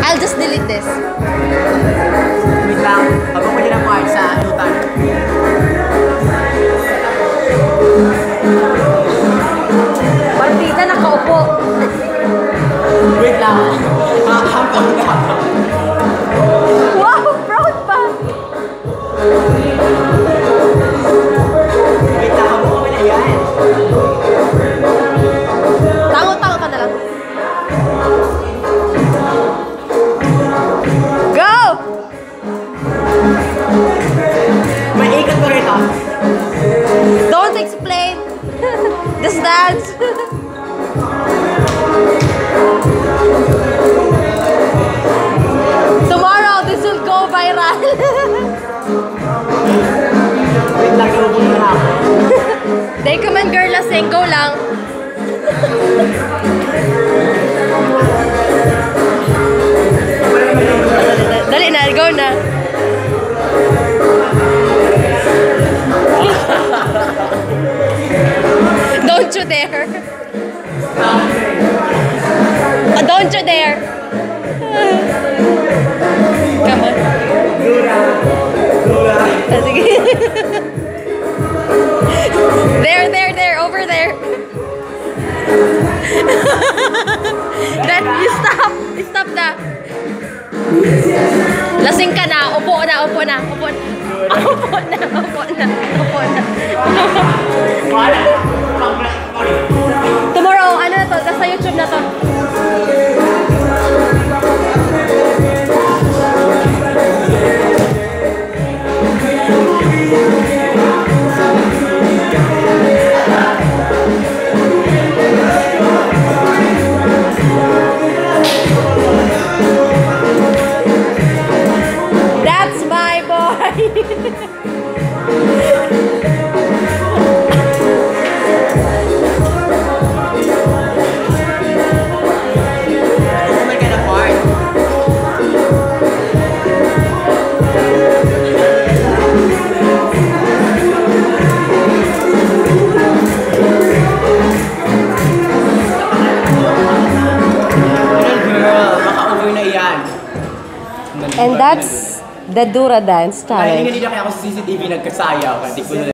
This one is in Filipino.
I'll just delete this. Wait lang. Habang mo din ang part sa anutan. Partida nakaupo. Wait lang. Hanggang na. Wow, proud pa. Wait lang. Habang mo na yan. Tango-tango ka na lang. Go! May ikot ko rin ah. Don't explain. Just dance. Tomorrow, this will go viral. Wait lang. Iubos na ako. They come on, girl, lasing. Go lang. Dali na, go na. Don't you dare. Don't you dare. Come on. Sige. There, over there. That, you stop na. Lasing ka na, upo na. Tomorrow, ano na to? Nasa YouTube na to. That's my boy. And that's the Dura Dance challenge. Kaya hindi na kaya ako sa CCTV nagkasayaw.